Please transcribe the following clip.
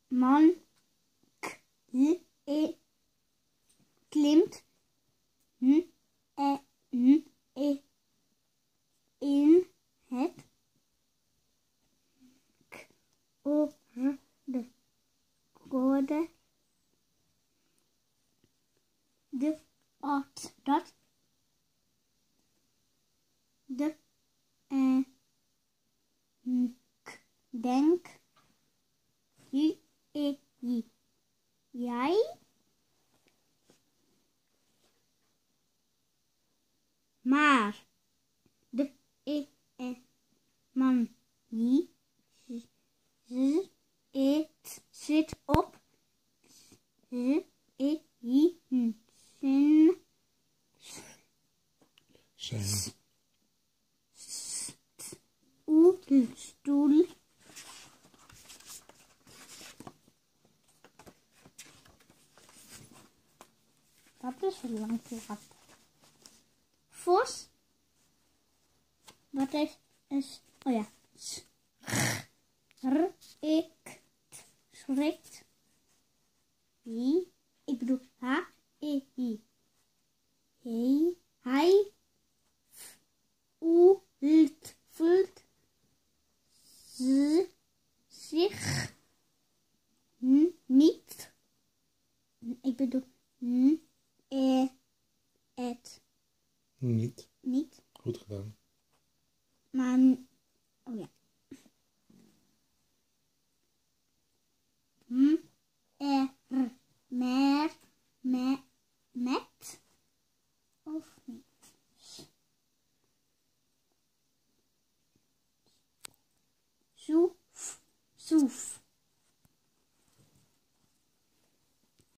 Man klimt in het kode de art dat de denk jij maar de man die zit op Zijn stoel. Dat is een lang plaat. Vos. Wat is oh ja. Schrikt. Wie? Ik bedoel hij. Hij voelt zich niet. Ik bedoel het niet. goed gedaan. Maar oh ja.